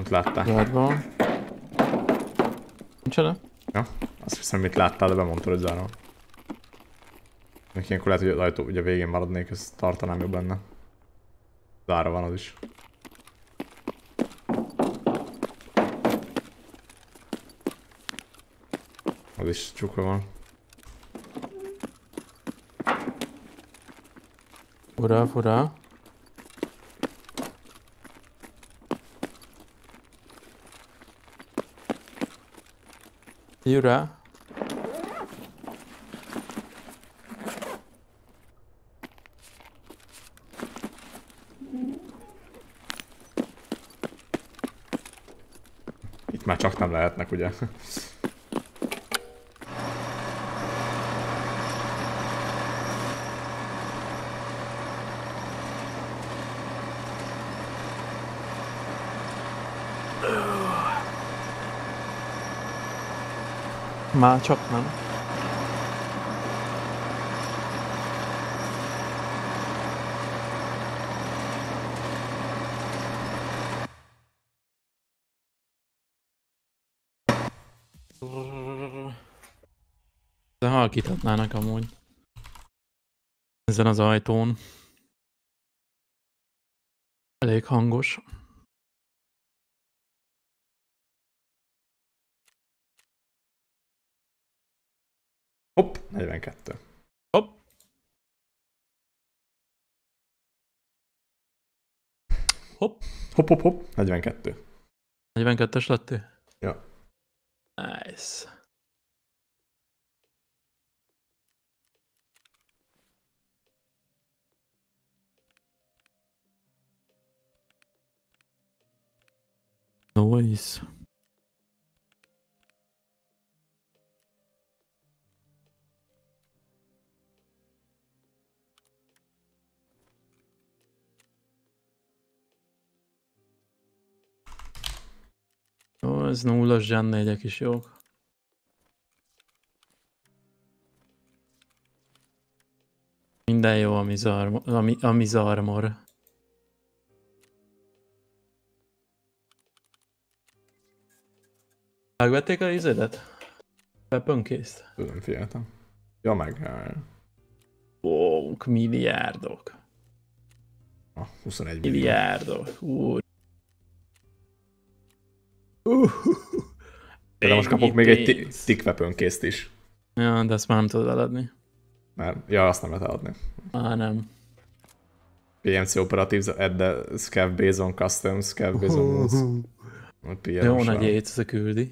Mit láttál? Zárva. Micsoda? Ja, azt hiszem, mit láttál, de bemondtad, hogy zárva. Ilyenkor lehet, hogy az ajtó ugye végén maradnék, ezt tartanám jobb lenne. Zárva van az is. Az is csukva van. Fura, fura. Jura. Itt már csak nem lehetnek, ugye? Már csak nem. De halkíthatnának amúgy. Ezen az ajtón. Elég hangos. Hopp, 42. Hopp. Hopp. Hopp, hopp, hopp, 42. 42-es lettél? Ja. Nice. Nice. Ó, ez nullas Gen 4-ek is jók. Minden jó, ami zarmor. Megvették a izédet? Weapon case-t? Tudom, figyeltem. Ja, meg. Ók, milliárdok. 21 millió. Milliárdok. Úr. De most kapok még egy tick weapon case-t is. Ja, de ezt már nem tudod eladni. Mert, ja, azt nem lehet eladni. Nem. PMC Operatives add the scav based on custom scav based on moves. Jó nagy éjsz küldi.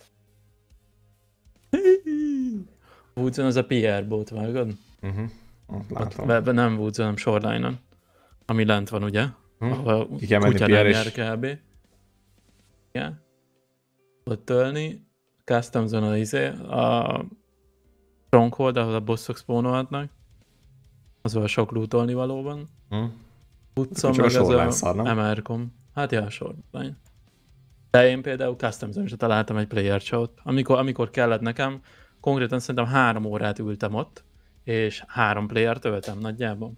Woodson az a PR bot, vágod? Látom. Nem Woodson, hanem Shoreline-on. Ami lent van, ugye? Ahol Ki kell menni kutya PR nem és... jár kb. Igen. Ott tölni. Custom zone a Stronghold, ahol a bosszok spawnolhatnak. Azon sok lootolni valóban. Woodson meg az a MR-kom. Hát ja, Shoreline. De én például Custom Zone-ra találtam egy player show-t. Amikor kellett nekem, konkrétan szerintem 3 órát ültem ott, és 3 player-t öltem nagyjából.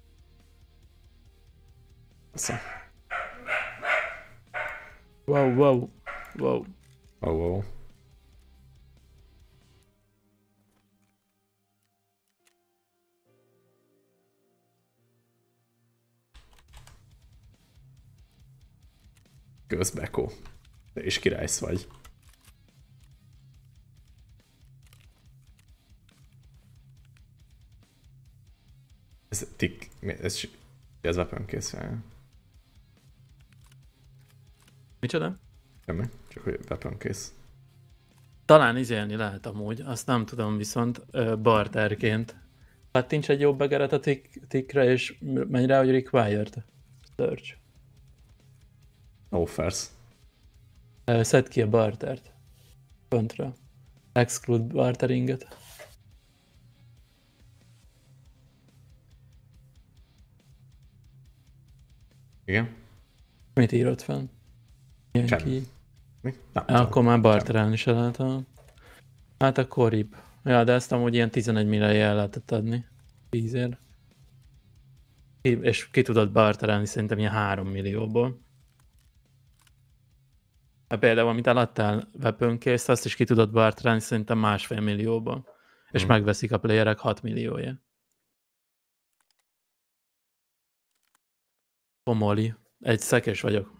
Wow, wow, wow. Oh, wow. Közbekó. Te is királysz vagy. Ez tick... Ez weapon case. Micsoda? Semmi, csak hogy weapon case. Talán izélni lehet amúgy, azt nem tudom, viszont barterként. Kattints egy jobb begeret a tickre, és menj rá, hogy required search. Offers. Szedd ki a bartert. Föntre. Exclude barteringet. Igen? Mit írod fel? Ilyen Semmi. ki? Mi? Nem, Akkor már barterelni se lehet. Hát akkor rip. Ja, de ezt amúgy ilyen 11 millióra el lehetett adni. 10-ért. És ki tudod barterelni szerintem ilyen 3 millióból. Hát például, amit eladtál weapon case, azt is ki tudod bartrálni szerintem 1,5 millióban. És megveszik a playerek 6 milliója. Pomoli. Egy szekés vagyok.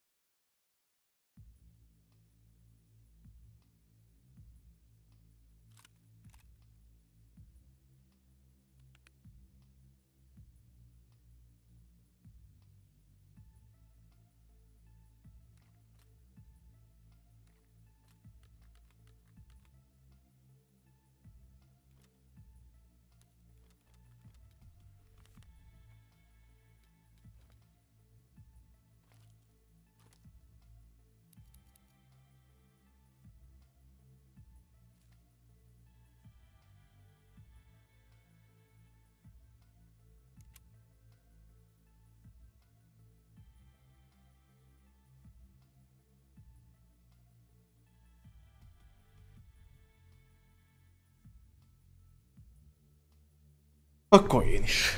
Akkor én is.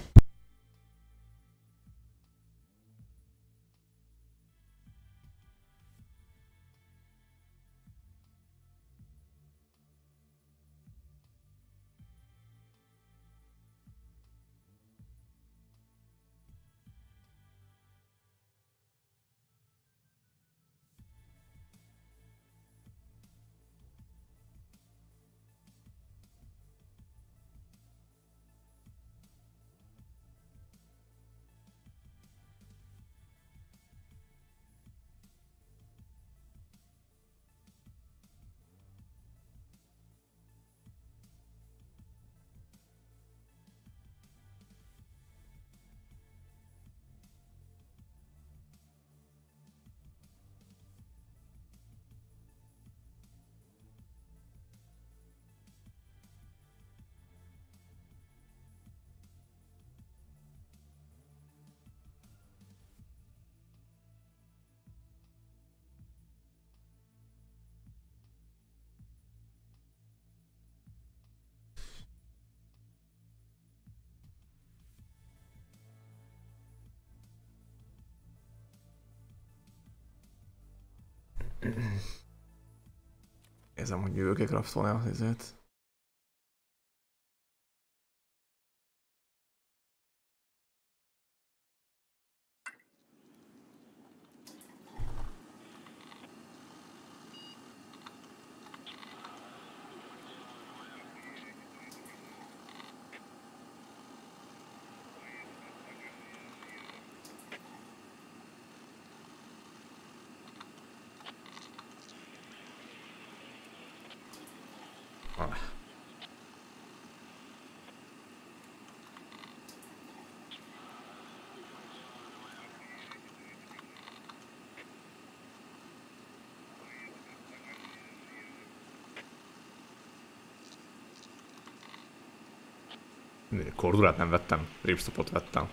Érzem, hogy jövők kraftolni az izét. Kordulát nem vettem, ripstopot vettem.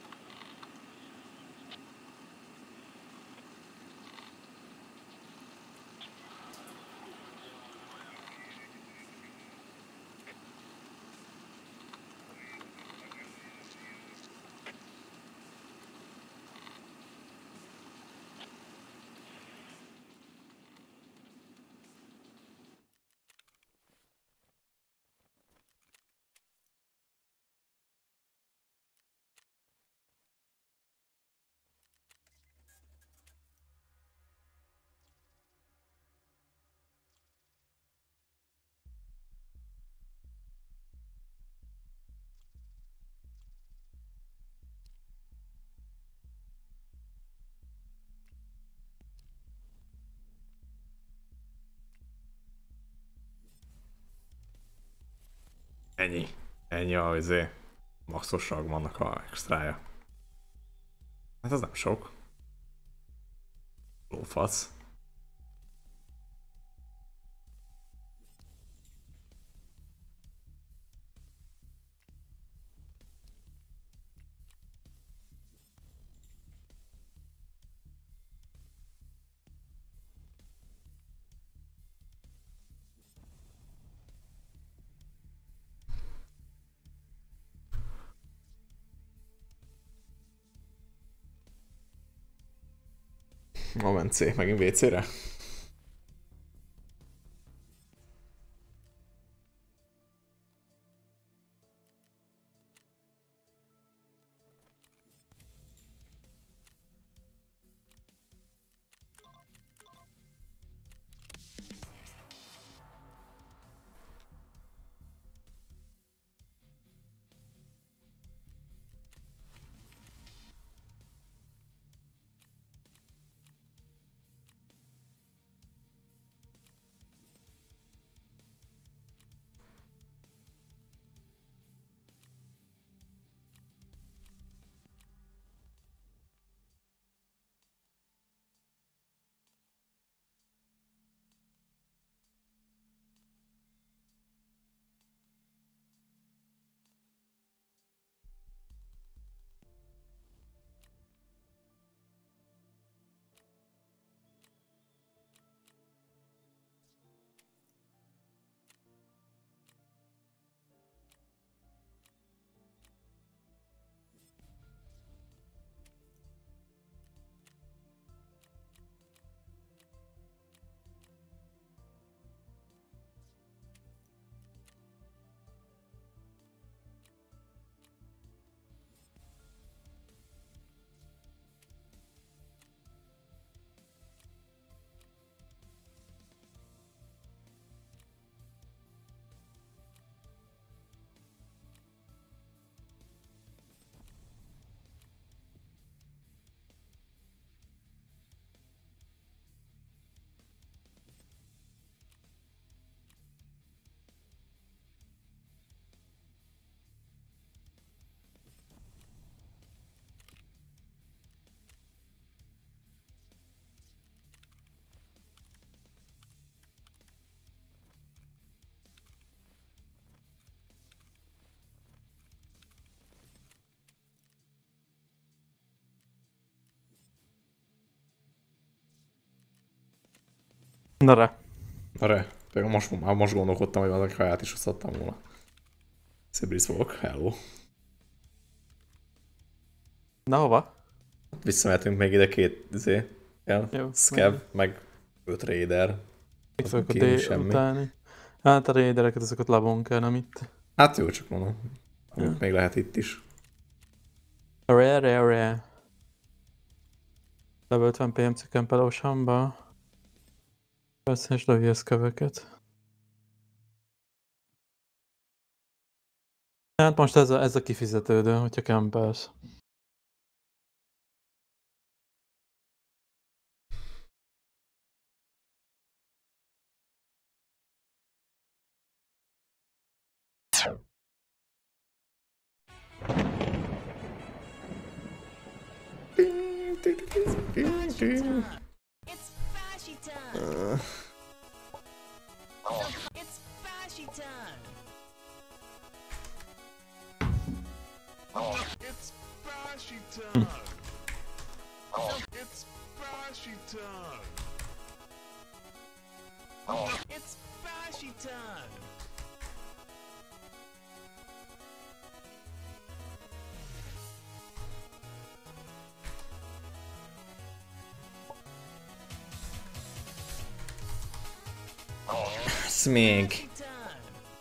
Ennyi. Ennyi a maxos vannak a extrája. Hát az nem sok. Lófasz. Moment C, megint WC-re? Na re. Arra, például most gondolkodtam, hogy valaki kaját is osztottam volna. Szibris Walk, hello. Na hova? Visszamehetünk még ide két Jó, Scav, meg 5 Raider. Fixoljuk a Kérni D semmi. utáni. Hát a raidereket azokat labon kell, nem itt. Hát jó, csak mondom. Ja. Még lehet itt is. Rare. Level 50 PMC Kempelósamba. Persze és lövi köveket. Hát most ez a kifizetődő, hogyha kempelsz. It's fashy time. It's fashy time. It's fashy time. It's fashy time. It's fashy time. Ez még. Fashy time.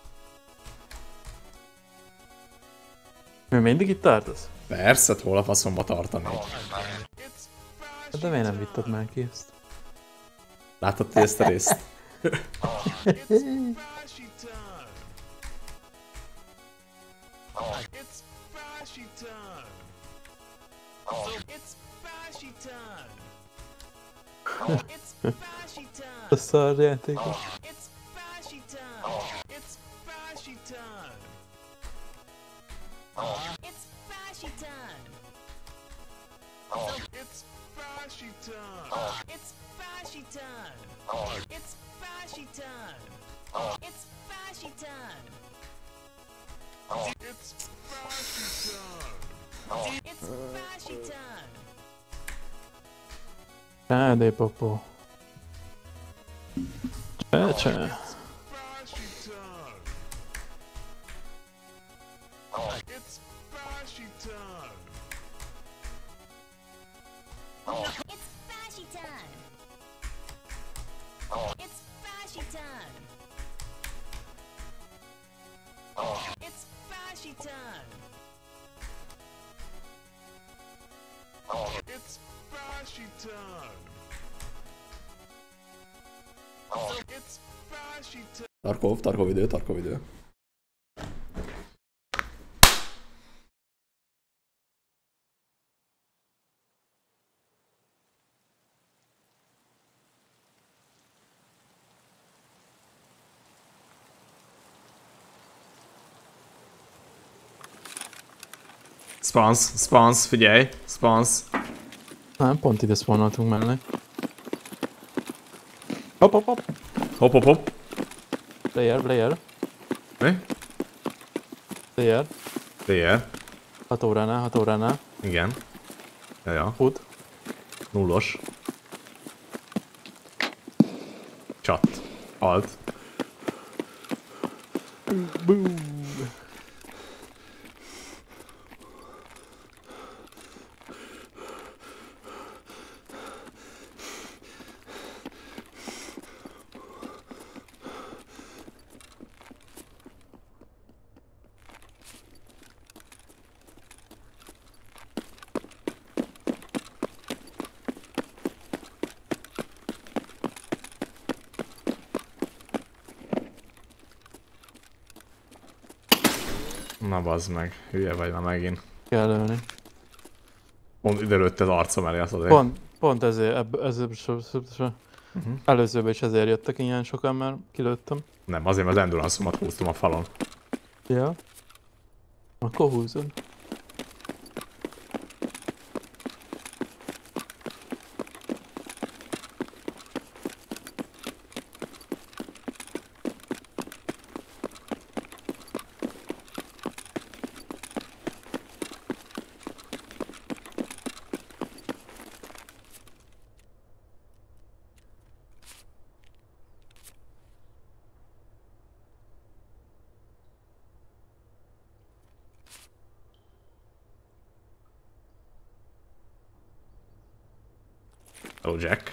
Mi mindig itt tartasz? Persze, hol a faszomba tartani. It's fashy De miért nem vitted már ki ezt? Láttad ti ezt a részt? fashy time. It's fashy time. It's fashy time. It's fashy time. A szar játékos. It's fashy time. It's fashy time. It's fashy time. It's fashy time. It's fashy time. It's fashy time. It's fashy time. It's fashy time. It's fashy time. Csádé popó. Csá. Fashy time. It's fashy time. It's fashy time. Flashy time. It's flashy time. It's flashy time. It's flashy time. Tarkov idő. Spawns, figyelj, spawns. Nem, pont ide spawnoltunk mellé. Hopp. Hopp. Player. Mi? Player. Player. 6 óránál. Igen. Ja. Fut. Nullos. Chat. Alt. Na bazd meg, hülye vagy már megint. Kell lőni. Pont ide lőtte az arcom elé, az azért. Pont ezért, előzőben is ezért jöttek ilyen sokan, mert kilőttem. Nem, azért mert az endurance-omat húztam a falon. Ja. Akkor húzod. Hello, Jack.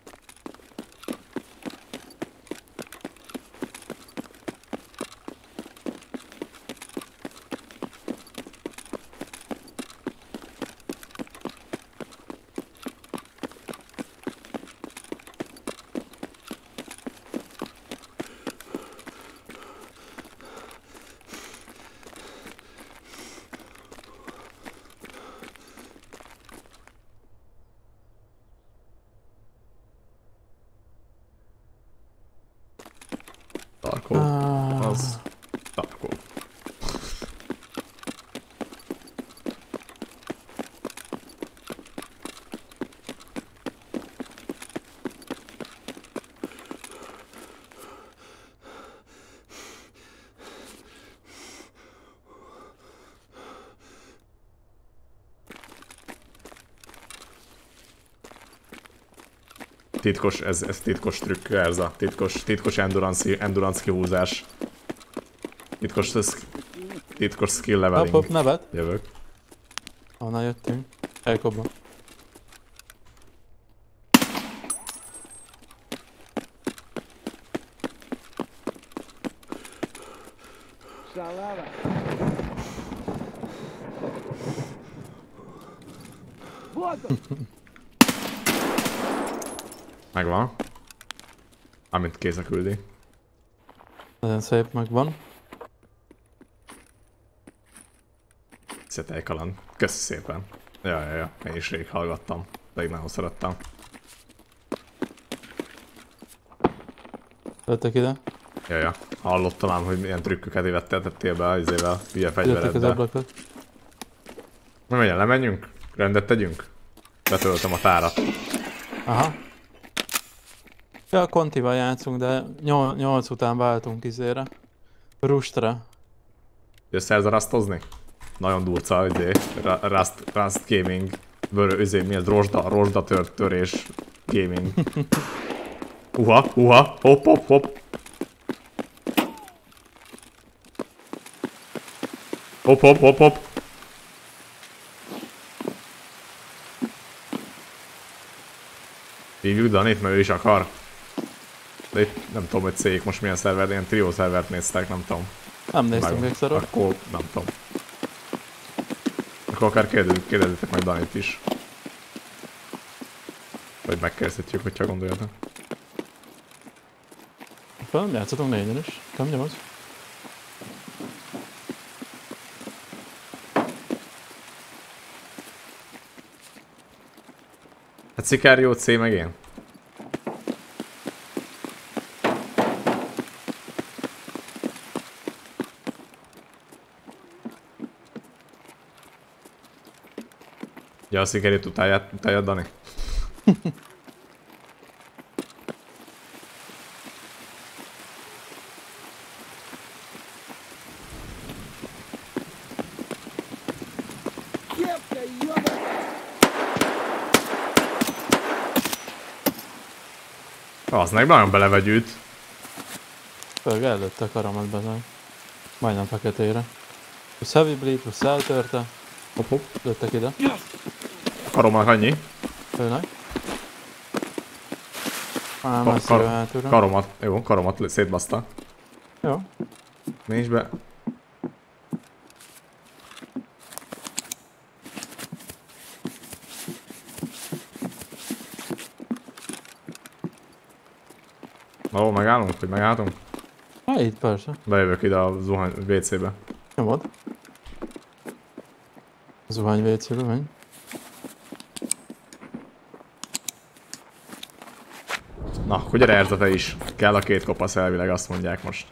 Tarkov. Az... Tarkov. Titkos, ez titkos trükk, ez a titkos endurance kihúzás. Titkos skill leveling. Hopp, nevet. Jövök. Honnan jöttünk? Elkobba. Megvan. Amint kézre küldi. Nagyon szép, megvan. Szetejkaland. Köszi szépen. Ja. Én is rég hallgattam. Pedig nagyon szerettem. Jöttek ide. Ja. Hallottam ám, hogy milyen trükköket évettettél be az hülye Jöttek az fegyveredbe. ablakot. Na megyen, lemenjünk? Rendet tegyünk? Betöltöm a tárat. Aha. Ja, a Contival játszunk, de 8 után váltunk izére. Rustra. Jössz elzarasztozni? Nagyon durca, izé. Rust Gaming. Mi ez? Rozsda törés gaming. Uha. Hopp. Hopp. Hívjuk Danit, mert ő is akar. De itt nem tudom, hogy cégek most milyen szerver, ilyen trió szervert néztek, nem tudom. Nem néztünk még szarok. Akkor nem tudom. Akkor akár kérdezzétek meg Danit is. Vagy megkérdezhetjük, hogyha gondoljatok. Fel játszhatunk 4-en is. Nem nyomod? Hát Szikárió, C meg én. Ja, a Szikáriót utálja Dani? Az meg nagyon belevegyült. Főleg előtte a karamat bezeg. Majdnem feketére. Plusz Heavy Bleed, plusz eltörte. Hopp hopp. Lőttek ide. Karomnak annyi. Főnek. Messzire hátulra. Karomat szétbaszta. Jó. Nincs be. Ó, megállunk? Hogy megálltunk? Hát itt persze. Bejövök ide a zuhany WC-be. Nyomod. Zuhány WC-be, menj. Na, akkor gyere Erza te is. Kell a 2 kopasz elvileg, azt mondják most.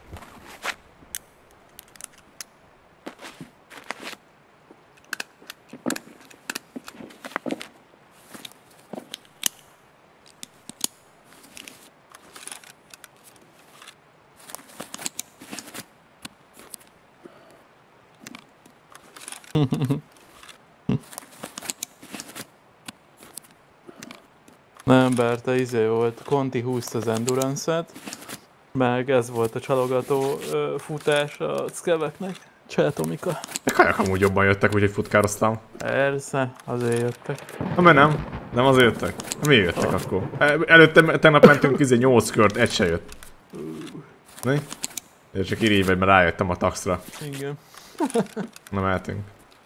Nem, Berta, izé volt, Conti húzta az Endurance-et, meg ez volt a csalogató futás a Skeveknek, Cseltomika. De kajak amúgy jobban jöttek, úgyhogy futkároztam. Persze, azért jöttek. Na mert nem. Nem azért jöttek. Miért jöttek akkor? Előtte tegnap mentünk 8 kört, egy se jött. Mi? Én csak irigy vagy, mert rájöttem a taxra. Igen. Na mehetünk.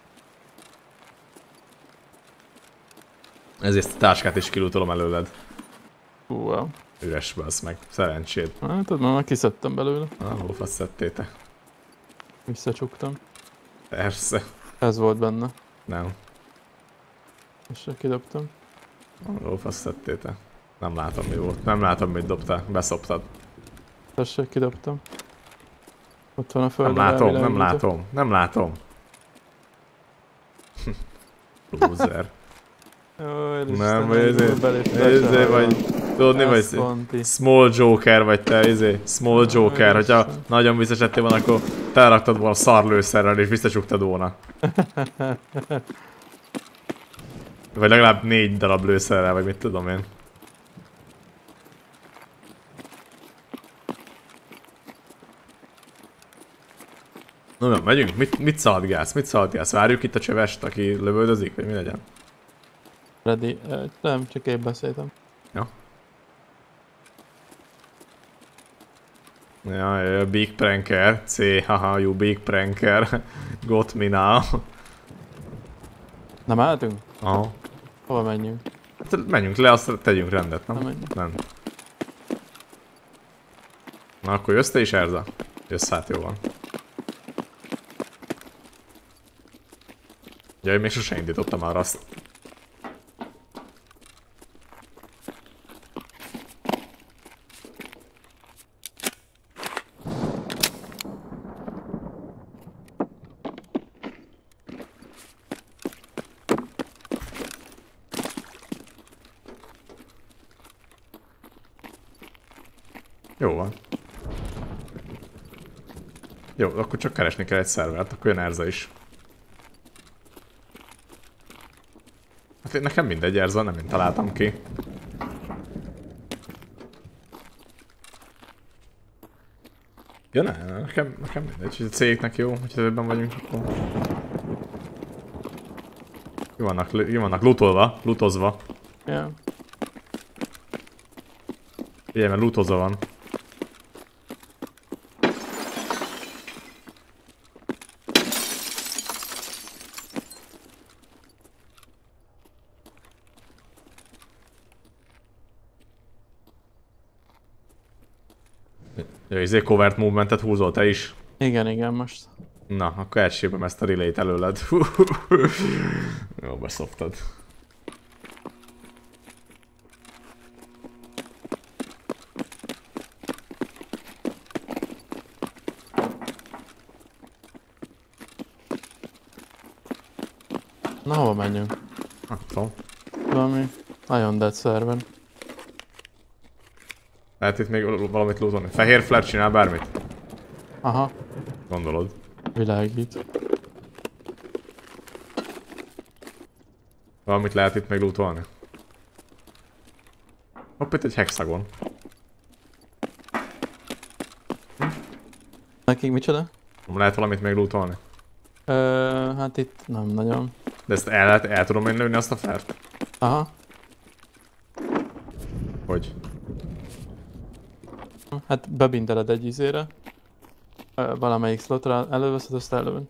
Ezért a táskát is kilútolom előled. Wow. Üres bassz meg. Szerencséd. Hát tudod, már kiszedtem belőle. Hol fasz szedtél te? Visszacsuktam. Persze. Ez volt benne. Nem. És kidobtam. Hol fasz szedtél te? Nem látom mi volt. Nem látom mit dobtál. Beszoptad. Tessék, kidobtam. Ott van a Nem földön. látom, nem látom. Nem látom. Loser. Nem, vagy ezért vagy, tudod mi vagy? Small Joker vagy te, Small Joker, hogyha nagyon visszasettél volna, akkor teleraktad volna szarlőszerrel és visszacsuktad volna. Vagy legalább 4 darab lőszerrel, vagy mit tudom én. Na, megyünk, mit szaladgálsz? Várjuk itt a csövest, aki lövöldözik, vagy mi legyen? Ready? Nem, csak én beszéltem. Ja. Ja, big pranker. C, haha, you big pranker. Got me now. Nem álltunk? Aha. Hova menjünk? Hát menjünk le, azt tegyünk rendet, nem? Nem menjünk. Nem. Na akkor jössz te is, Erza? Jössz, hát jó van. Ja, én még sosem indítottam már azt. Jó van. Jó, akkor csak keresni kell egy szervert, akkor jön Erza is. Hát nekem mindegy, Erza, nem én találtam ki. Ja nekem mindegy, hogy a cégnek jó, hogyha többen vagyunk, akkor... Ki vannak lootozva. Ja. Ugye, mert lootozva van. Ja, izé covert movementet húzol te is. Igen, most. Na, akkor elcsépem ezt a relay-t előled. Jó, beszoptad. Na, hova menjünk? Nem tudom. Valami nagyon dead szerven. Lehet itt még valamit lootolni. Fehér flare csinál bármit? Aha, Gondolod? világít. Valamit lehet itt még lootolni? Hopp, itt egy hexagon. Nekik micsoda? Lehet valamit még lootolni? Hát itt nem nagyon. De ezt el tudom én lőni azt a fert? Aha. Hogy? Hát bebinteled egy izére. Valamelyik slotra előveszed, azt előved.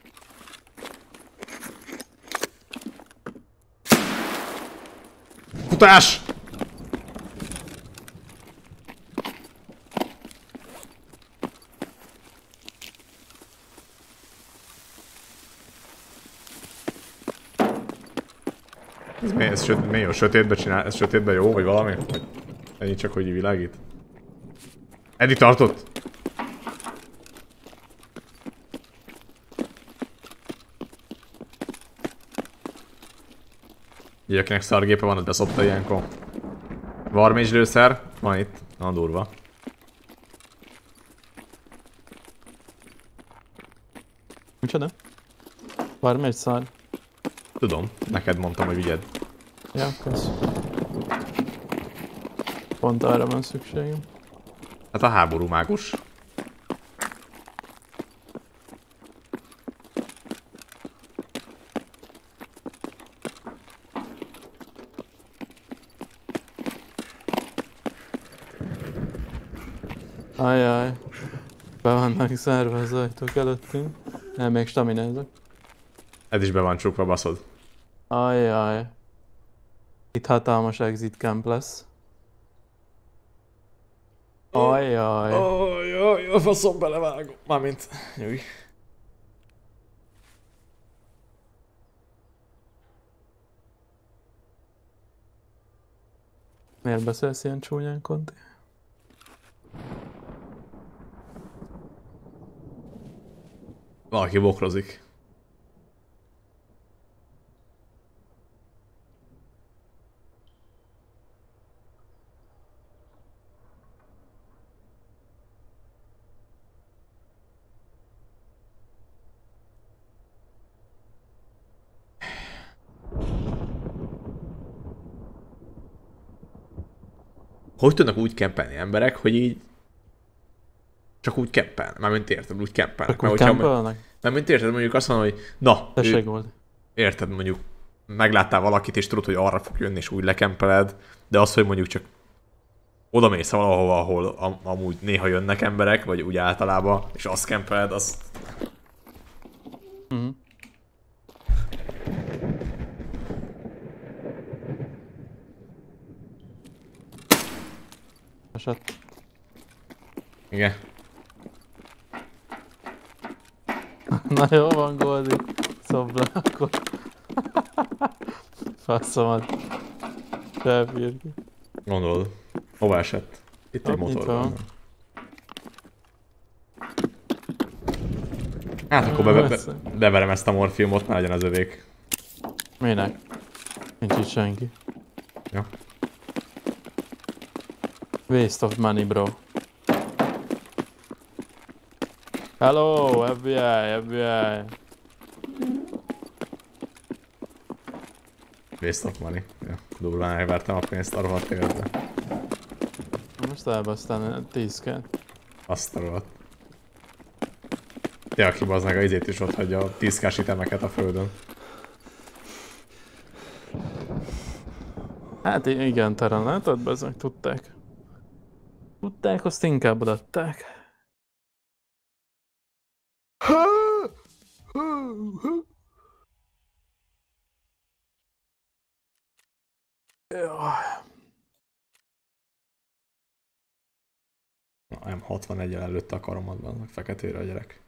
Futás! Ez mi jó? Sötétbe csinál? Ez sötétbe jó? Vagy valami? Vagy ennyi csak, hogy világít? Eddig tartott? Így akinek szargépe van, ott beszopta ilyenkor. Varmage lőszer? Van itt. Na durva. Micsoda? Varm egy szar. Tudom, neked mondtam, hogy vigyed. Ja, kösz. Pont arra van szükségem. Hát a háború mágus. Ajjaj. Be vannak zárva az ajtók előttünk. Nem, még staminázok. Ez is be van csukva, baszod. Ajjaj. Itt hatalmas exit camp lesz. Ajjaj. Ajjaj, a faszom belevágom. Mármint, nyugi. Miért beszélsz ilyen csúnyán, Conti? Valaki bokrozik. Hogy tudnak úgy kempelni emberek, hogy így... Csak úgy kempelnek, mármint érted, úgy kempelnek. Csak úgy kempelnek? Mármint érted, mondjuk azt mondom, hogy na, Tessék volt. érted, mondjuk megláttál valakit és tudod, hogy arra fog jönni és úgy lekempeled, de az, hogy mondjuk csak oda mész valahova, ahol amúgy néha jönnek emberek, vagy úgy általában, és azt kempeled, azt... Esett. Igen. Na jó van, Goldi. Szobra akkor. Faszomat. Felbírni. Gondolod. Hova esett? Itt egy motor van. Hát akkor beverem ezt a morfiumot, ne legyen az övék. Minek? Nincs itt senki. Ja. Waste of money, bro. Hello, FBI, FBI. Waste of money. Ja, durván elvertem a pénzt a rohadt életbe. Most elbasztál 10-ket. Azt a rohadt. Ja, aki bazdmeg a izét is ott hagyja a 10k-s itemeket a földön. Hát igen, terem látod, bezzeg tudták. Tudták, azt inkább odaadták. Jaj. M61-el előtte a karomadban, meg feketére a gyerek.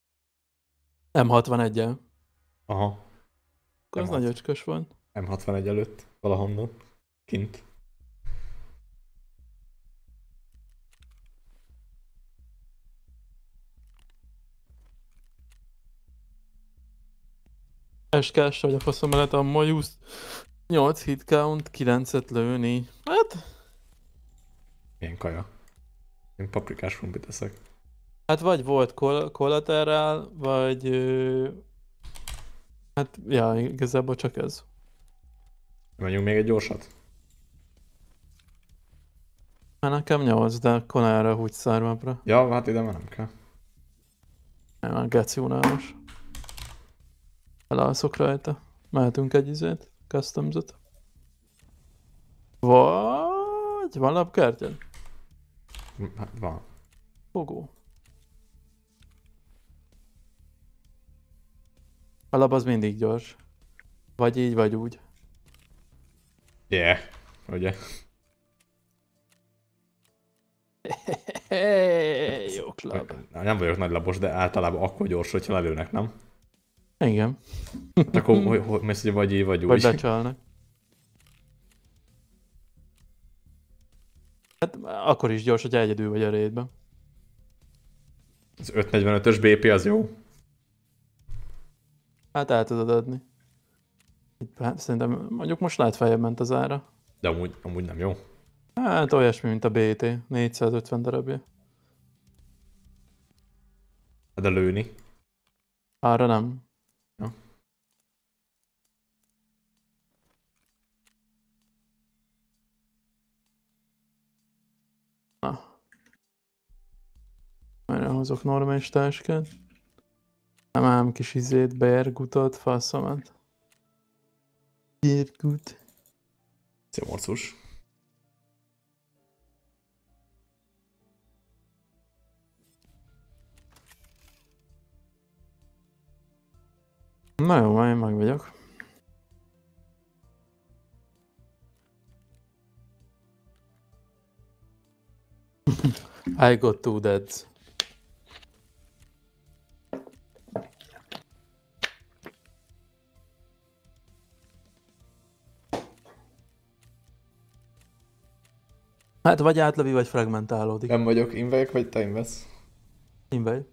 M61-el. Aha. Akkor az nagy öcskös volt. M61 előtt, valahonnan. Kint. SK-s vagy a faszom mellett a Majusz 8 hit count, 9-et lőni. Hát... Milyen kaja. Én paprikás krumplit eszek. Hát vagy volt collateral, vagy... Hát, ja, igazából csak ez. Menjünk még egy gyorsat? Már nekem 8, de konára húgy szármapra. Ja, hát ide már nem kell. Nem, már geci unalmas. Elalszok rajta. Mehetünk egy izét, customzot. Vagy... Van lapkártyád? Hát van. Fogó. A lap az mindig gyors. Vagy így, vagy úgy. Yeah, ugye? Hey, jó klub. Nem vagyok nagy labos, de általában akkor gyors, hogyha lelőnek, nem? Igen. Hát akkor mész, hogy vagy így, vagy úgy. Vagy becsalnak. Hát akkor is gyors, hogy egyedül vagy a raidben. Az 545-ös BP az jó. Hát el tudod adni. Hát szerintem mondjuk most lehet feljebb ment az ára. De amúgy nem jó. Hát olyasmi, mint a BT. 450 darabja. De lőni. Arra nem. Ja. Na. Erre hozok normális táskát. Nem ám kis izét, bergutat, faszomat. Bergut. Szia, morcus. Na jó, már én meg vagyok. I got 2 deads. Hát vagy átlövi, vagy fragmentálódik. Nem vagyok, invejek, vagy te invesz? Invej.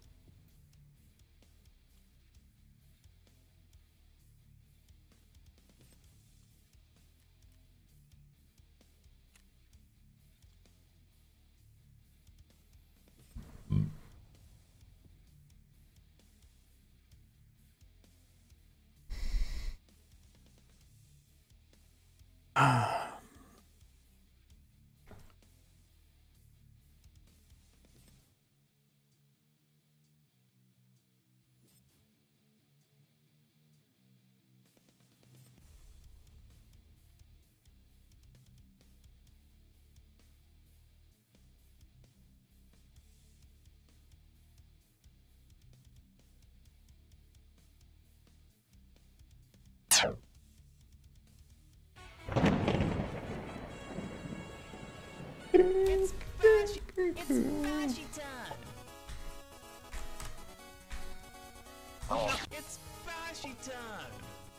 It's Bashy time. It's Bashy time.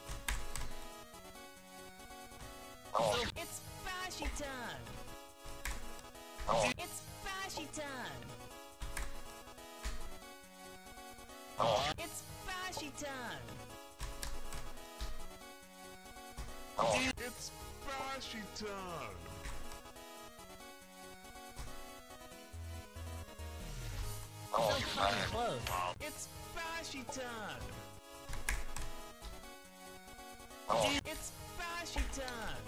It's Bashy time. It's Bashy time. It's Bashy time. It's Bashy time. So fucking close. It's Bashy time. It's Bashy time.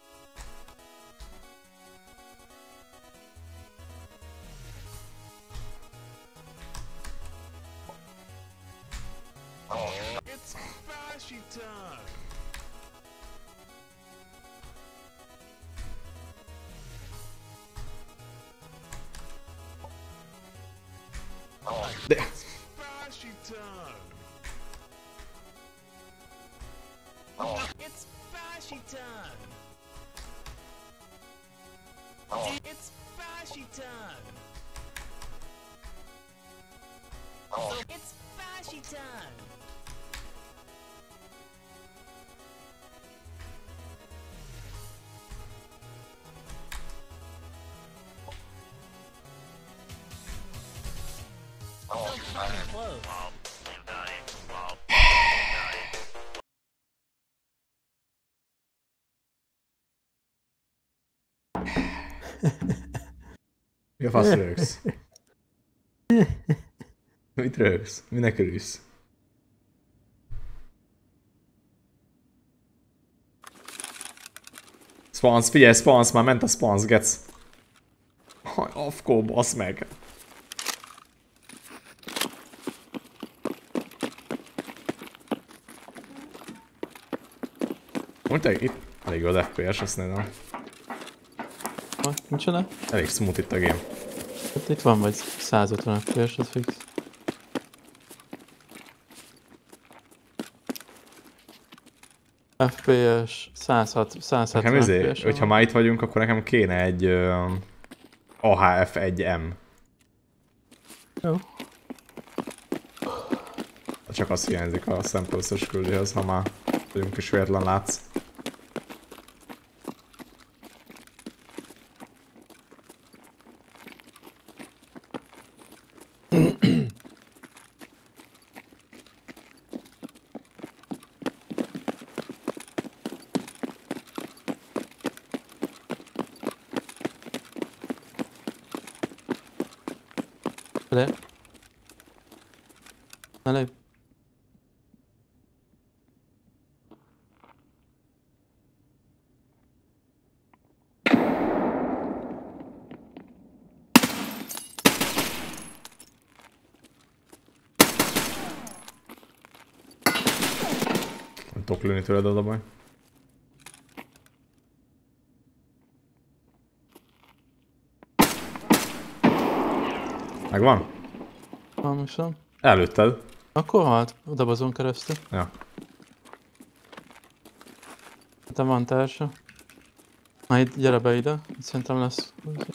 It's Bashy time. De... Bashy time. It's Bashy time. It's Bashy time. It's Bashy time! So fucking close. Mi a fasz rögsz? Mit rögsz? Minek örülsz? Spawns, figyelj, spawns, már ment a spawns, gec. Afkó, basz meg. Mondta, itt elég jó az FPS, azt nézem. Micsoda? Elég smooth itt a game. Hát itt van vagy 150 FPS, az fix. FPS 170 Nekem FPS. hogyha már itt vagyunk, akkor nekem kéne egy AHF1M. Jó. Csak az hiányzik a samples-os küldőhöz, ha már vagyunk is véletlen látsz. Le. Na lép. Nem tudok lőni tőled, az a baj. Megvan? Van most van. Előtted. Akkor halt, a dobozon keresztül. Ja. Te van társa. Na itt, gyere be ide, itt szerintem lesz.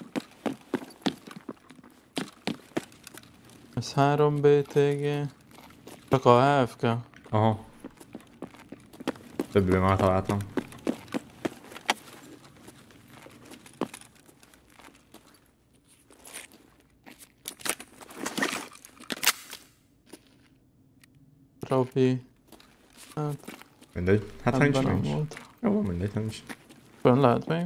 Ez 3 BTG. Csak a HFK. Aha. Többről már találtam. Robi. Hát, Mindegy. Hát ha nincs, ebben nem nincs. volt. Jó, van, mindegy, ha nincs. Fönn lehet még.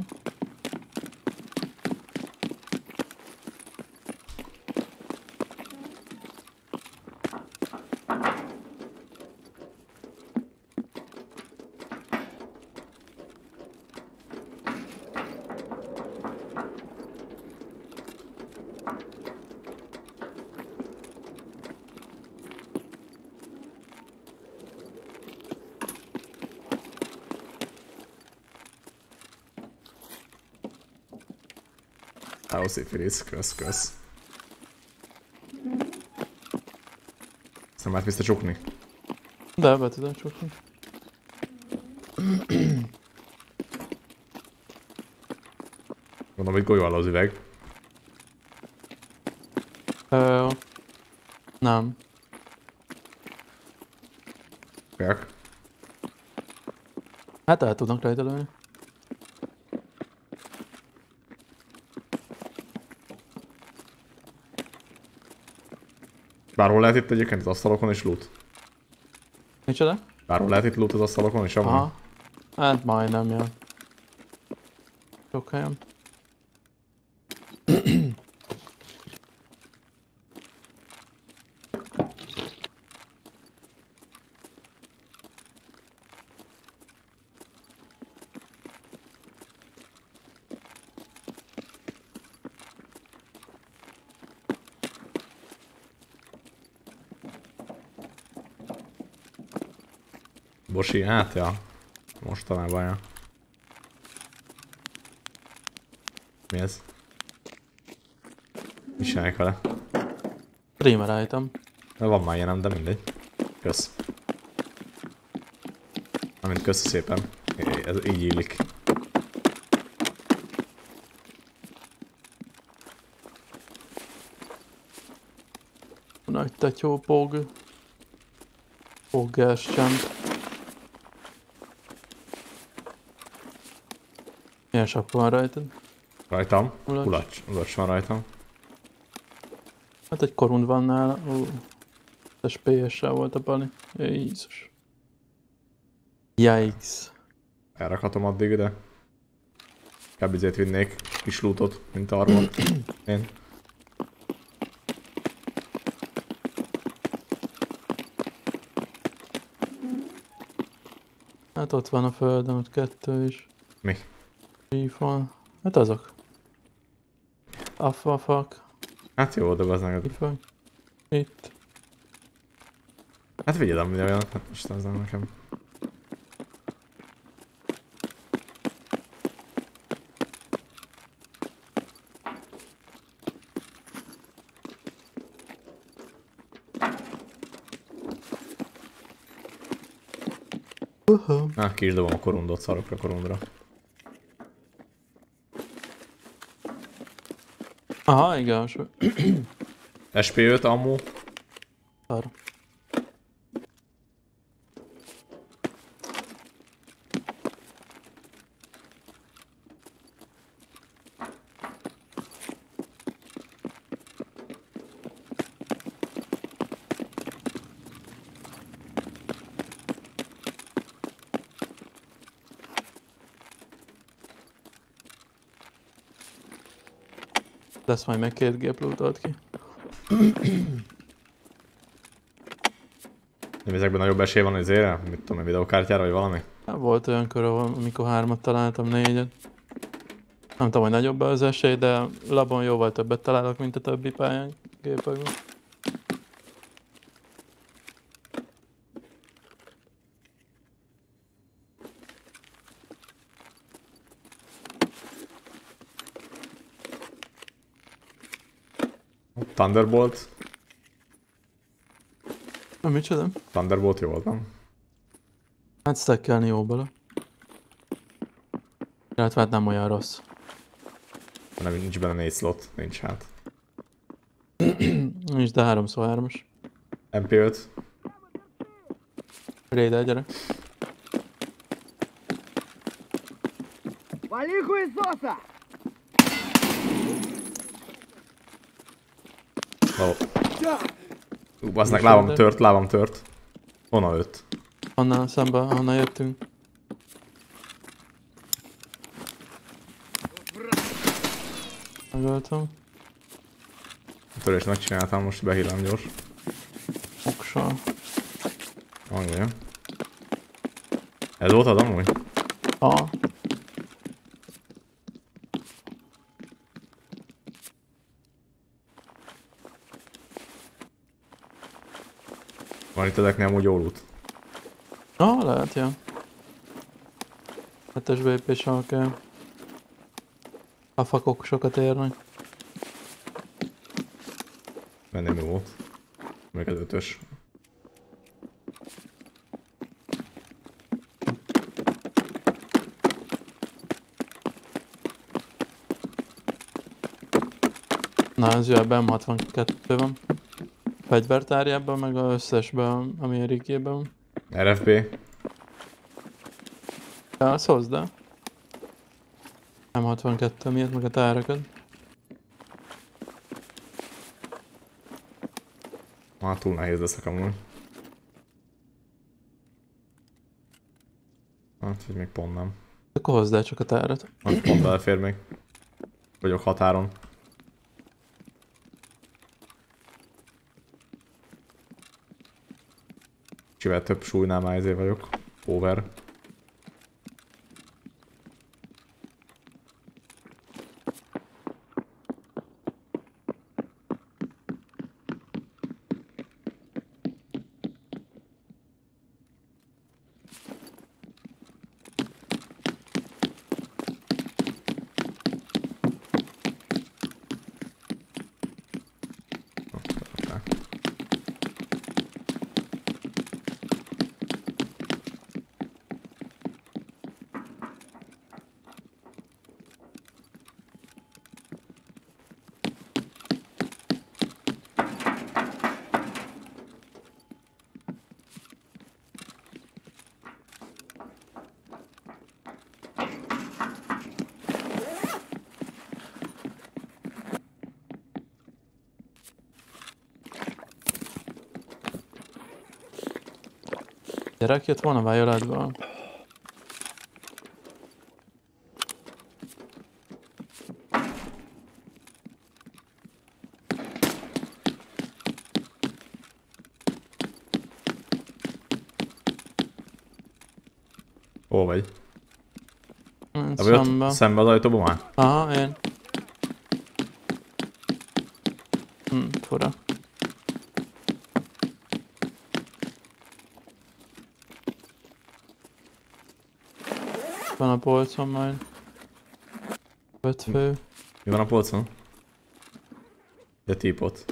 Hello, Syphilis, kösz. Ezt nem lehet visszacsukni. De be tudom csukni. Gondolom, hogy golyó az üveg. Nem. Kajak. Hát el tudnak rajta lőni. Bárhol lehet itt egyébként az asztalokon is loot. Micsoda? Bárhol lehet itt loot az asztalokon is, amúgy. Aha. Hát majdnem, ja. Sok helyen. Bosi, hát ja. Mostanában, ja. Mi ez? Mi csinálják vele? Primer item. Van már ilyenem, de mindegy. Kösz. Amint köszi szépen. Ez így illik. Nagy tetyó pog. Poggás csend. Milyen sapka van rajtad? Rajtam? Ulacs. Ulacs van rajtam. Hát egy korund van nála. Ez PS-sel volt a pali. Jézus. Yikes. Elrakhatom addig ide. Kb. Izét vinnék, kis lootot, mint armor. Én. Hát ott van a földön, ott 2 is. Mi? Beef van. Hát azok. Affafak. Hát jó, de az neked. Itt. Hát vigyed amúgy olyan, hát most ez nem nekem. Ki is dobom a korundot, szarokra korundra. Aha, igen. SP5 ammo. Szar. Lesz majd meg 2 gép lootolt ki. Nem ezekben nagyobb esély van azért, mit tudom, egy videokártyára vagy valami? Hát volt olyan kör, amikor 3-at találtam, 4-et. Nem tudom, hogy nagyobb az esély, de labon jóval többet találok, mint a többi pályán gépekben. Thunderbolt. Micsoda? Thunderbolt jó volt, nem? Hát stackelni jó bele. Illetve hát nem olyan rossz. Nem, nincs benne 4 slot, nincs hát. Nincs, de 3x3-as. MP5. Raid gyere. Вали хуесоса! Ó. Bazdnek, lábam tört. Honnan jött? Onnan szembe, honnan jöttünk. Megöltem. A törést megcsináltam, most behillem gyors. Oksal. Annyi. Ez volt az amúgy? Ah. Van itt ezeknél amúgy jó loot. Ah, lehet, ja. 7-es BP-sal kell. A fakok sokat érnek. Benne mi volt? Még az 5-ös. Na, ez jó, ebben 62 van. Fegyvertárjában, meg az összesben, ami a rigében van. RFB. Ja, azt hozd el. M62 miatt, meg a tárakat. Már túl nehéz leszek amúgy. Hát, hogy még pont nem. Akkor hozd el csak a tárat. Hát pont belefér még. Vagyok határon. Kicsivel több súlynál már ezért vagyok. Over. Gyerek jött volna Violetből. Hol vagy? Szembe az ajtóban már? Aha, én. Fura. Van a polcon majd. 5 fő. Mi van a polcon? A típot.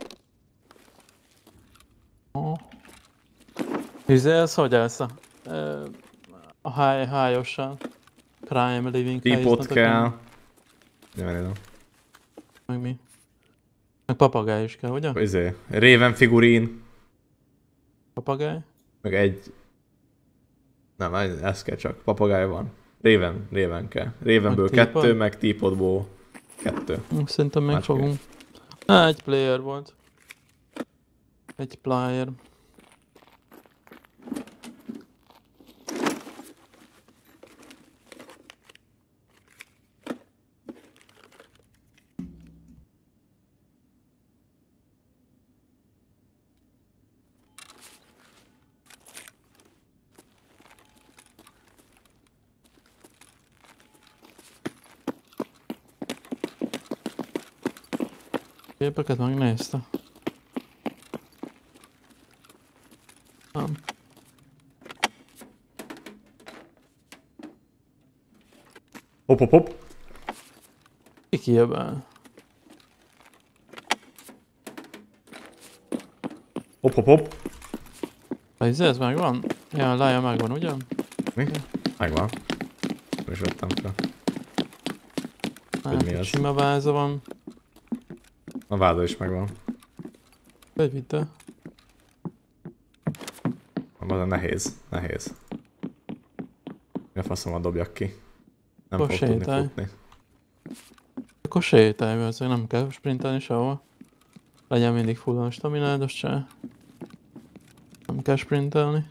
Üzelsz, hogy állsz a high-ossal? Crime living típot kell. Nem. Meg mi? Meg papagáj is kell, ugye? Izé, Raven figurín. Papagáj? Meg egy... Nem, ez kell csak. Papagáj van. Raven kell. Ravenből 2, meg típotból 2. Szerintem megfogunk. Egy player volt. Egy player. Képeket megnézte. Nem. Hopp. Ki kiabál? Hopp. Ez megvan? Ja, a lája megvan, ugye? Mi? Megvan. Nem is vettem fel. Hogy mi az? Sima váza van. A váda is megvan. Hogy vidd el? Abban nehéz. Mi a faszomat dobjak ki? Nem Akkor fog tudni sétálj. futni. Akkor sétálj, mert nem kell sprintelni sehova. Legyen mindig fullon staminádos cseh. Nem kell sprintelni.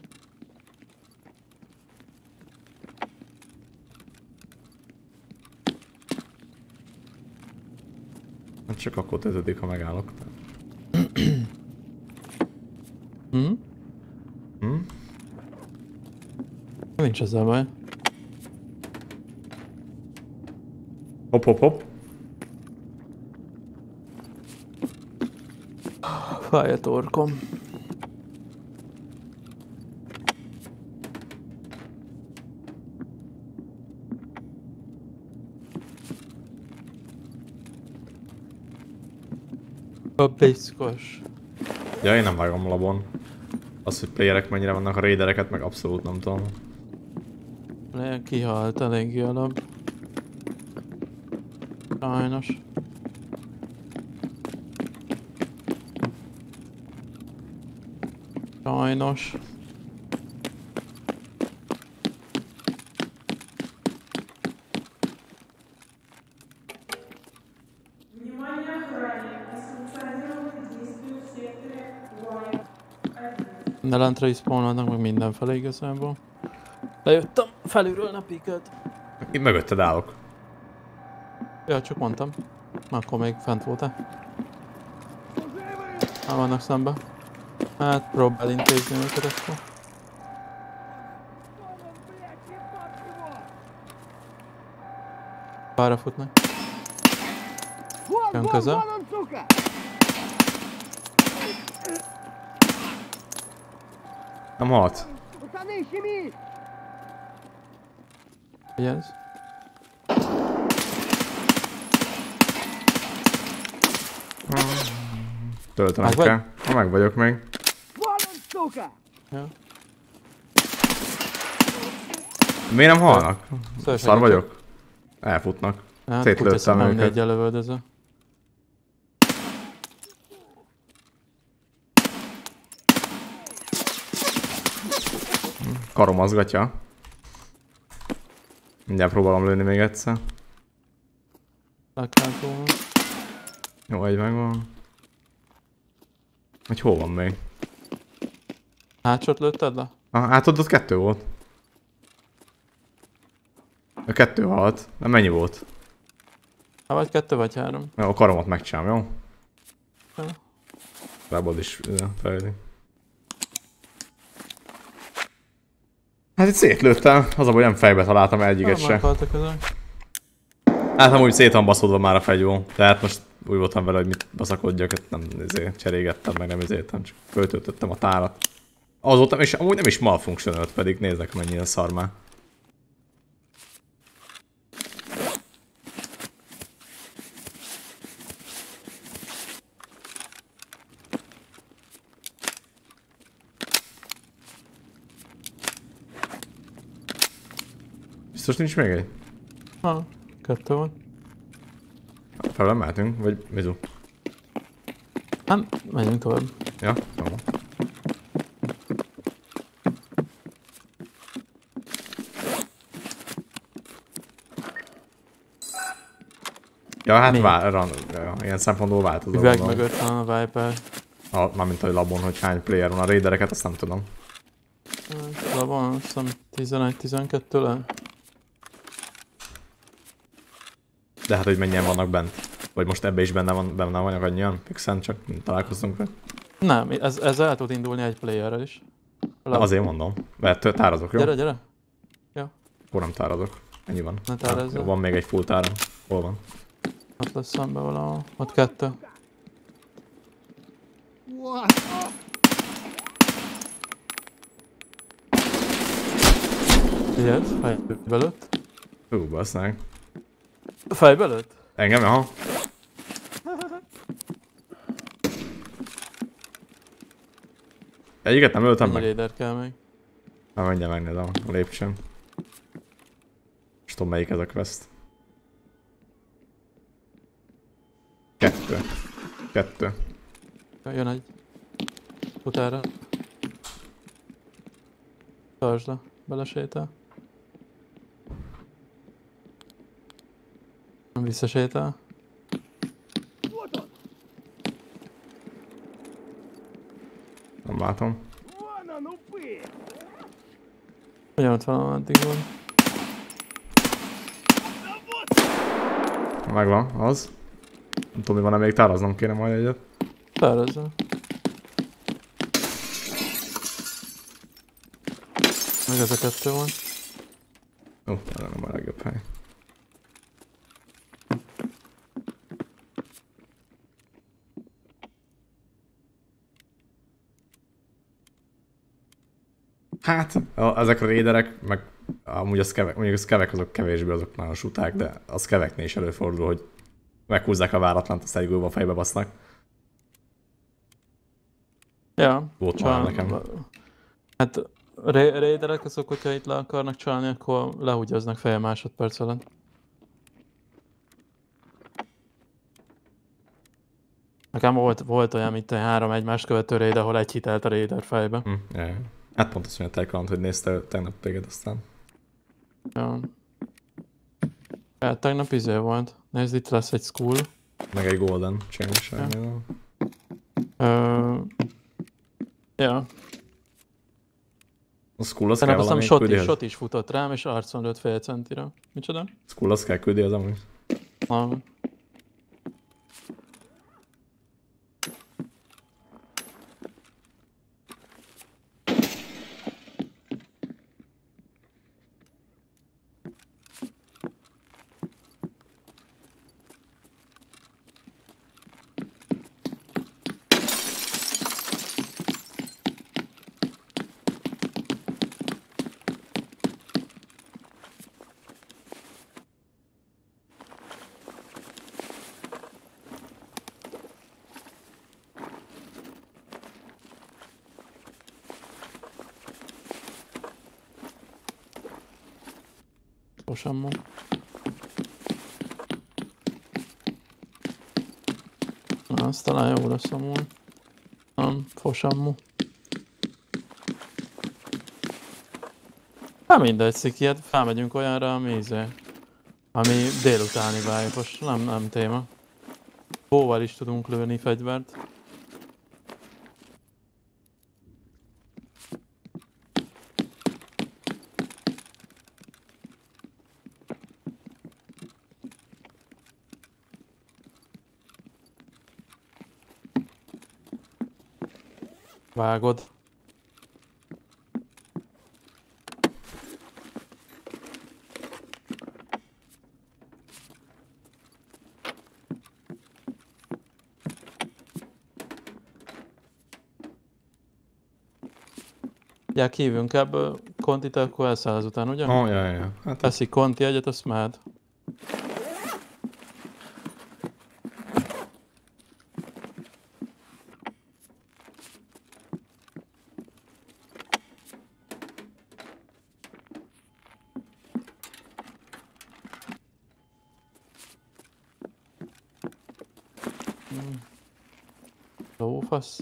Csak akkor töltődik, ha megállok. Nincs ezzel baj. Hopp. Fáj a torkom. A piszkos. Ja, én nem vágom labon. Az, hogy playerek mennyire vannak, a raidereket meg abszolút nem tudom. Kihalt eléggé alap. Sajnos. Внимание, охранник. Несанкционированные действия в секторе White 1. De lentre is spawnolnak meg mindenfele igazából. Lejöttem felülről, ne piket. Itt mögötted állok. Ja, csak mondtam. Akkor még fent volt-e? Nem vannak szembe. Hát próbál intézni őket akkor. Balra futnak. Jön közel. Nem halt. Vigyázz. Töltenem Meg vagy? kell. Ha meg vagyok még. Ja. Miért nem halnak? Szóval Szar vagyok? Elfutnak. Hát, Szétlőttem őket. négyel lövöldöző. Karomazgatja. Mindjárt próbálom lőni még egyszer. Lekántolom. Jó, egy megvan. Hogy hol van még? Hátsót lőtted le? Hát ott 2 volt. A 2 halt. Nem mennyi volt? Hát vagy 2 vagy 3. Jó, a karomat megcsinálom, jó? Ja. Rábod is fejlődik. Hát itt szétlőttem, az a baj, nem fejbe találtam egyiket se. Hát amúgy szét van baszódva már a fegyó. Tehát most úgy voltam vele, hogy mit baszakodjak, nem cserégettem, meg nem izéltem, csak föltöltöttem a tárat. Az voltam, és amúgy nem is malfunctionölt, pedig nézzek mennyire szar már. Biztos nincs még egy? Ha, 2 van. Felem mehetünk, vagy mizu? Hát, menjünk tovább. Ja, szóval. Ja, hát ilyen szempontból változó. Üveg mögött van a Viper. Mármint a labon, hogy hány player van a raidereket, azt nem tudom. Labon, azt hiszem 11-12 le. De hát, hogy mennyien vannak bent. Vagy most ebbe is benne vannak annyian? Fixen csak találkoztunk vele. Nem, ez el tud indulni egy playerrel is. Azért mondom. Mert tárazok, jó? Gyere. Jó. Akkor nem tárazok. Ennyi van. Ne tárazzál. Hát, van még egy full táram. Hol van? Ott lesz szembe valahol. Ott 2. Ilyet, fejbe lőtt. Basszánk. Fejbe lőtt? Engem, aha. Egyiket nem öltem meg. Raider kell még. Na mindjárt megnézem a lépcsőn. És tudom melyik ez a quest. 2. Jön egy. Utára. Tartsd le, belesétál. Visszasétál. Nem látom. Ugyanott van, addig van. Megvan, az. Nem tudom, mi van-e még, táraznom kéne majd egyet. Tárazzal. Meg ez a 2 van. Ez nem a legjobb hely. Hát, ezek a raiderek, meg amúgy az kevek, mondjuk az kevek azok kevésbé azok nagyon suták, de az keveknél is előfordul, hogy meghúzzák a váratlant, azt egy gólba fejbe basznak. Ja. Volt már nekem. Hát raiderek azok, hogyha itt le akarnak csalni, akkor lehúgyaznak fél másodperc alatt. Nekem volt olyan, mint egy 3 egymást követő raid, ahol egy hitelt a raider fejbe. Yeah. Hát pont azt mondja Techland, hogy nézte tegnap téged aztán. Ja. Hát tegnap izé volt. Nézd, itt lesz egy school. Meg egy golden change. Ja. A school az kell valami shot is futott rám, és arcon lőtt fél centire. Micsoda? School az kell küldi az amúgy. Fosammo. Na, az talán jó lesz amúgy. Nem, fosammo. Hát mindegy, szikiet, felmegyünk olyanra, ami délutáni vájpos, nem téma. Bóval is tudunk lőni fegyvert. Vágod. Ja, kívünk ebből Contit, akkor elszáll azután, ugye? Ja. Hát Teszik Conti egyet, azt mehet. Lófasz.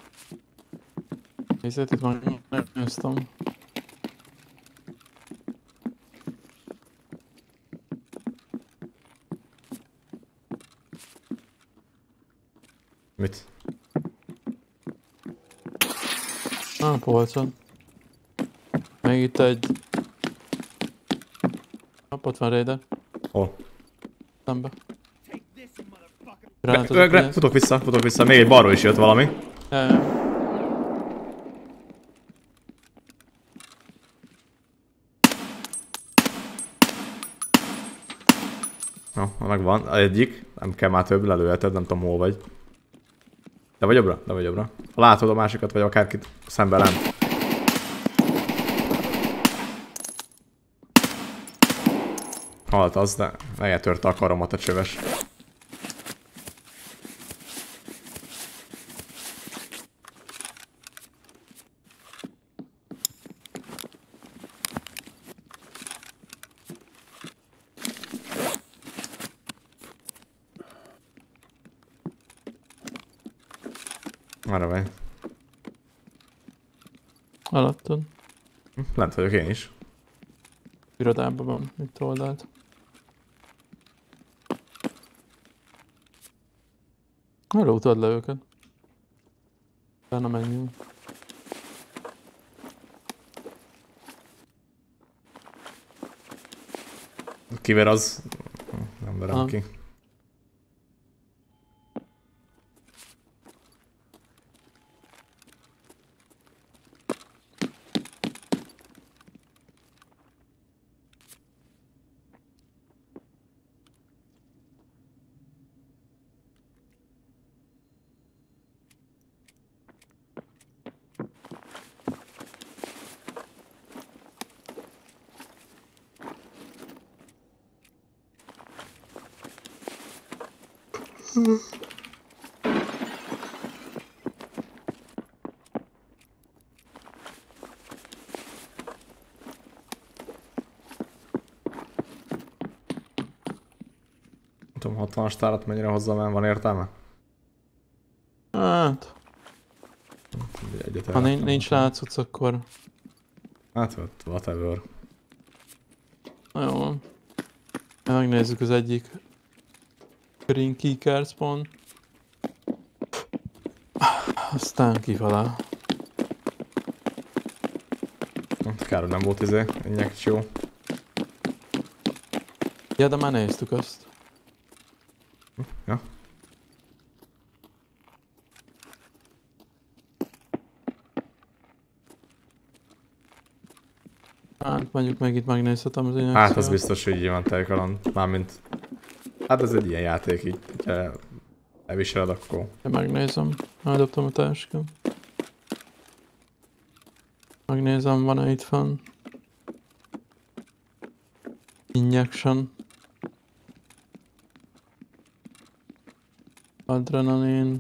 Nézzét, itt már megnéztem. mit? Polcon. Még itt egy... Ott van Raider. Hol? Szembe. Futok vissza. Még egy balról is jött valami. Ja. Na, megvan. Egyik. Nem kell már több, lelőheted, nem tudom hol vagy. De vagy jobbra. Ha látod a másikat, vagy akárkit szembe lent. Halt az, de eltörte a karomat a csöves. Arra vagy. Alattad. Lent vagyok én is. Irodában van, itt oldalt. Elrúgtad le őket. Benne menjünk. Kiver az... Nem verem ki. Nem tudom, 60-as tárat mennyire hozzá, mert van értelme? Hát... Ha nincs látszódsz, akkor... Hát, whatever. Na jó. Megnézzük az egyik... Green Kicker spawn. Aztán kifele. Kár, hogy nem volt injekció. Ja, de már néztük azt. Ja. Hát mondjuk meg itt megnézhetem az injekciót. Hát az biztos, hogy így van tejkaland. Mármint... Hát ez egy ilyen játék így, hogyha elviseled, akkor... Én megnézem. Eldobtam a táskát. Megnézem, van-e itt fenn. Injection. Adrenalin.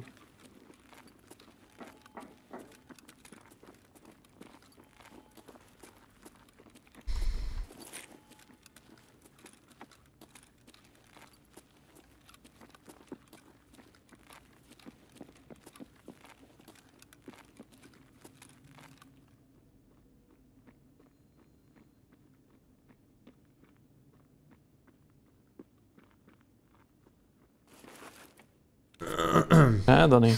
Dani.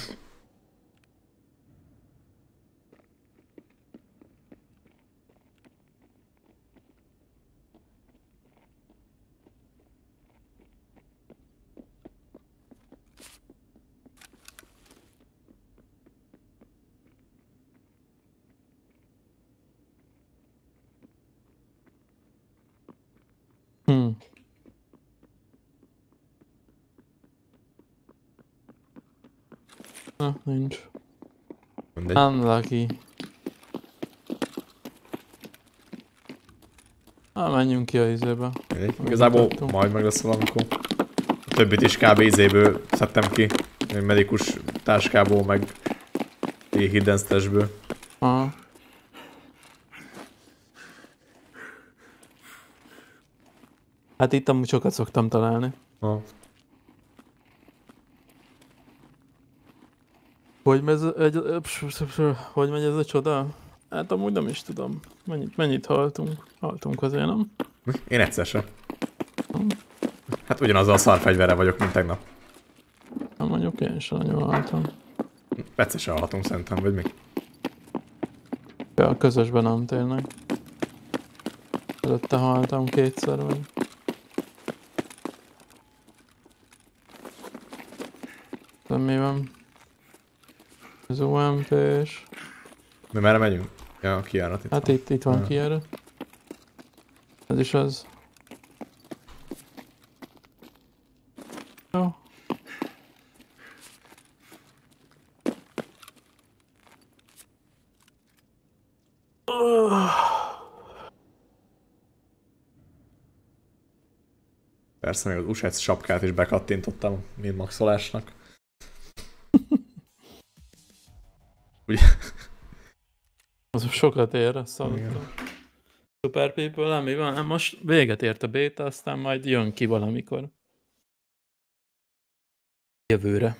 Na, nincs. Mindegy. Unlucky. Menjünk ki a izébe. Igazából majd meg lesz valamikor. A többit is kb. Izéből szedtem ki. Medikus táskából, meg hidden stash-ből. Aha. Hát itt amúgy sokat szoktam találni. Aha. Hogy megy ez a csoda? Hát amúgy nem is tudom. Mennyit haltunk? Haltunk azért, nem? Én egyszer sem. Hát ugyanazzal a szarfegyverrel vagyok, mint tegnap. Nem mondjuk én sem nagyon haltam. Egyszer sem hallhatunk szerintem, vagy mi? Ja, a közösben nem tényleg. Előtte haltam kétszer, vagy... Nem mi van? Az UMP-s... Mi merre megyünk? Ja, a kijárat itt. Hát van. itt van kijárat. Ez is az. Jó. Persze, még az Usec sapkát is bekattintottam minmaxolásnak. Ugye? Az sokat ér, azt szalottam. Super People, nem mi van? Hát most véget ért a béta, aztán majd jön ki valamikor. Jövőre.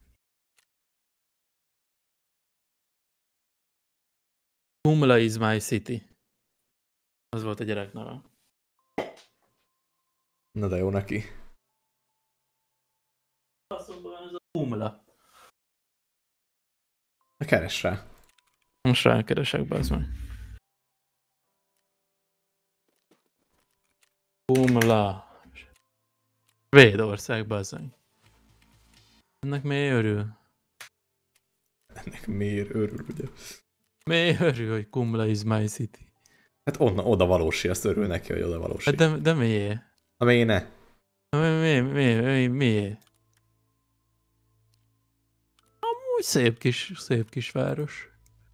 Humla is my city. Az volt a gyerek neve. Na de jó neki. Faszomban ez a Humla. Na keress rá. Most rákeresek be, az meg. Humla. Svédország, bazzeg. Ennek miért örül? Ennek miért örül, ugye? Miért örül, hogy Kumla is my city? Hát oda valósi, azt örül neki, hogy oda valósi. Hát de miért? Amíg ne. Miért? Amúgy szép kis város.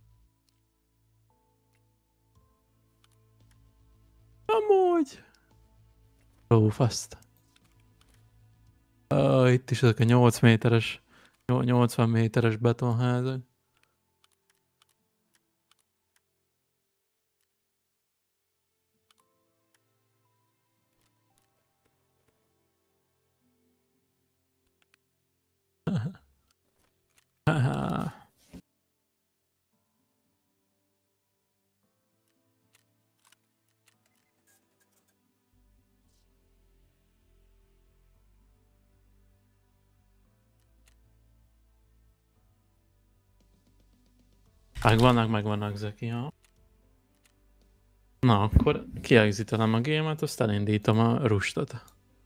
Amúgy. Lófaszt. Itt is ezek a 8 méteres, 80 méteres betonházak. Megvannak Zeki, ha. Na, akkor kiegzítelem a gémet, azt elindítom a rustot.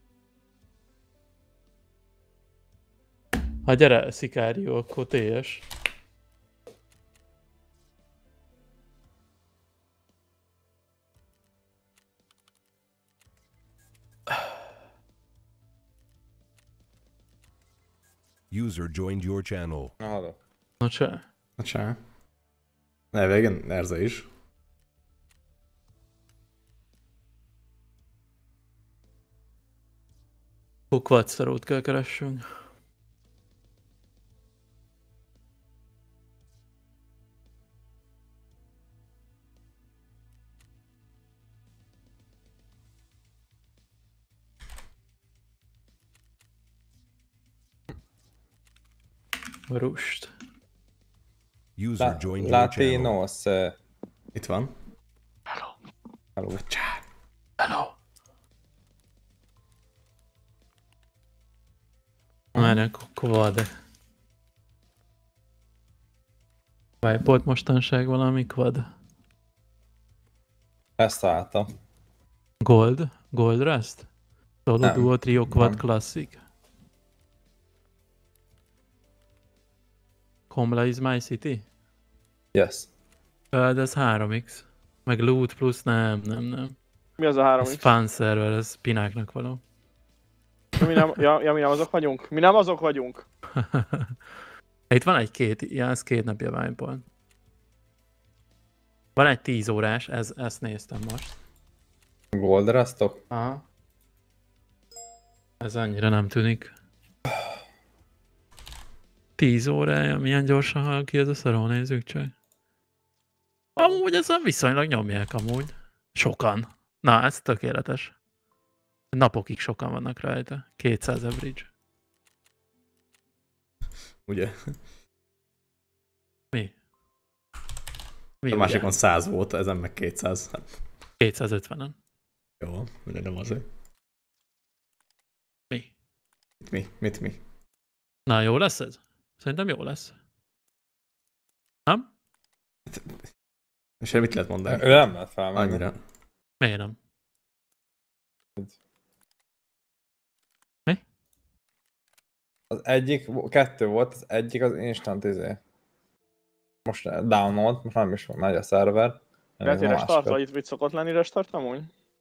Ha gyere, Szikárió, akkor TS. User joined your channel. Na, hallok. Na csá. Hát se. Ne, végén Erze is. Quadstarót kell keressünk. Rust. User joined your channel. Latinos. Itt van. Hello. Csá. Hello. Várják, quad. Vibe-olt mostanság valami quad. Ezt találtam. Gold? Gold Rust? Solo Nem. Duo Trio Quad Nem. Classic? Komla is my city? Yes. De ez 3x. Meg loot plusz nem. Mi az a 3 Ez fan server, ez pináknak való. Mi nem azok vagyunk? Mi nem azok vagyunk? Itt van ez 2 napja Vinepoint. Van egy 10 órás, ezt néztem most. Goldrasztok? Aha. Ez annyira nem tűnik. 10 órája, milyen gyorsan hal ki ez a szaró, nézzük csak. Amúgy ezen viszonylag nyomják amúgy. Sokan. Na, ez tökéletes. Napokig sokan vannak rajta. 200 average. Ugye? Mi? A másikon 100 volt, ezen meg 200. 250-en. Jó, minden nem azért. Mi? Mi? Na, jó lesz ez? Szerintem jó lesz. Nem? És mit lehet mondani? Ő nem lehet felmenni. Annyira. Miért nem? Mi? Az egyik, 2 volt, az egyik az instant izé. Most download, most nem is megy a szerver. Veti restart, vagy itt szokott lenni restart amúgy?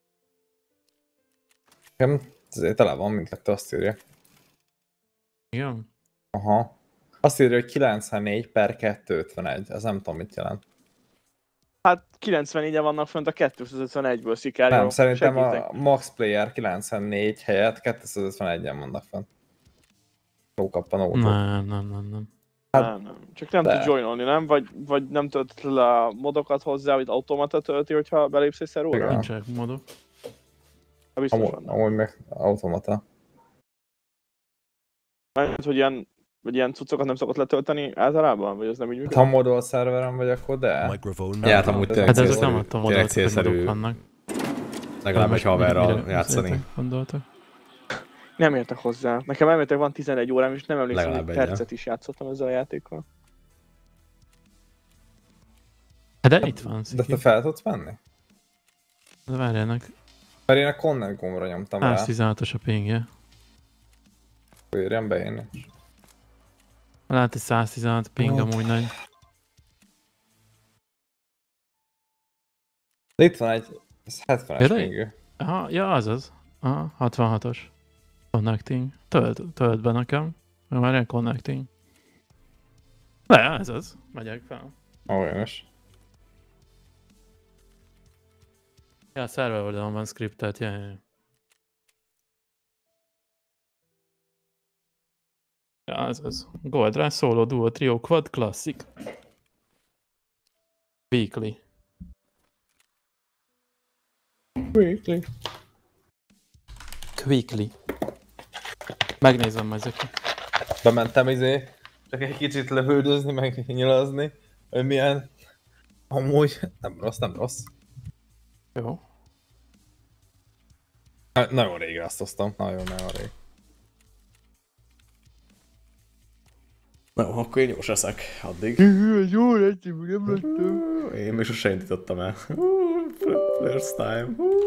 Nekem tele van, mindkettő azt írja. Igen. Aha. Azt írja, hogy 94/251, ez nem tudom mit jelent. Hát 94-en vannak fönt a 251-ből szikárja. Nem, szerintem a max player 94 helyett 251-en vannak fönt. Lókappan autó. Nem. Hát, nem. Csak nem tud joinolni, nem? Vagy nem töltött le a modokat hozzá, hogy automata tölti, hogyha belépsz egy szeróra? Nincsenek modok. Amúgy meg automata. Mert hogy ilyen cuccokat nem szokott letölteni általában? Vagy ez nem így működik? Ha modol szerveren vagy, akkor de. Microphone. Ja, hát amúgy Hát ezek nem adtam tényleg modok, hogy célszerű vannak. legalább egy haverral játszani. Gondoltak. Nem értek hozzá. Nekem elméletek van 11 órám, és nem emlékszem, Legalább hogy egy, percet is játszottam ezzel a játékkal. Hát de itt van, De Sziki. te fel tudsz menni? De várjának. Mert én a connect gombra nyomtam rá. 116-os a pingje. Írjam be én is. Lehet, hogy 116 ping amúgy nagy. De itt van egy 70-es pingű. Aha, ja, azaz. Aha, 66-os. Connecting. Tölt be nekem. Már ilyen connecting. De, ez az. Megyek fel. Olyan is. Ja, a server oldalon van scriptet, ja. Ja, ez az. Gold rá, solo, duo, trio, quad, classic. Weekly. Quickly. Megnézem majd ezeket. Bementem csak egy kicsit lövöldözni, meg nyilazni, hogy milyen... Amúgy nem rossz. Jó. Nagyon rég rasztoztam, nagyon rég. Na, akkor én gyors leszek addig. Jó, egyszer nem lettem. Én még sose indítottam el. First time.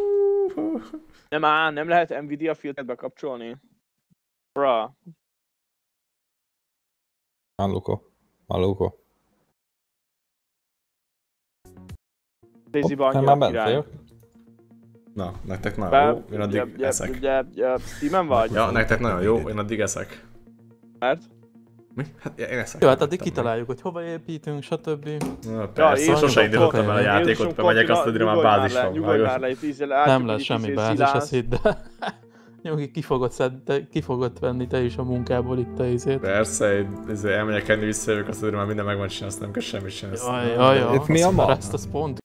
Nem lehet Nvidia filtert bekapcsolni. Bra. Maluko. Daisy-ba Már annyira bent király. vagyok. Na, nektek nagyon jó, én addig eszek. Steam-en vagy? Ja, nektek nagyon jó, én addig eszek. Mert? Mi? Hát én eszek. Jó, hát addig kitaláljuk, hogy hova építünk, stb. Na, persze, Ja, sose indítottam el a játékot, bemegyek, azt tudja, már bázis van. Nyugodj már le, itt ízzel Nem lesz semmi bázis, azt hidd, de nyugi, ki fogod venni te is a munkából itt a izét. Persze, én elmegyek enni, visszajövök, azt tudja, már minden megvan csinálni, azt nem kell semmit csinálni. Jaj, Itt mi a ma? ezt a spawn